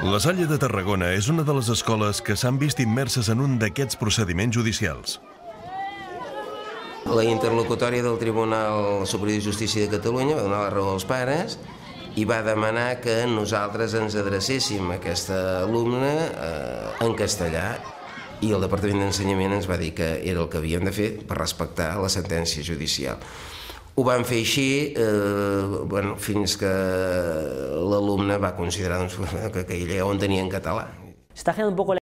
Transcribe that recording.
La Salle de Tarragona és una de les escoles que s'han vist immerses en un d'aquests procediments judicials. La interlocutòria del Tribunal Superior de Justícia de Catalunya va donar la raó als pares i va demanar que nosaltres ens adrecéssim a aquesta alumna en castellà, i el Departament d'Ensenyament ens va dir que era el que havíem de fer per respectar la sentència judicial. Ho vam fer així fins que l'alumne va considerar que ella ja ho entenia en català.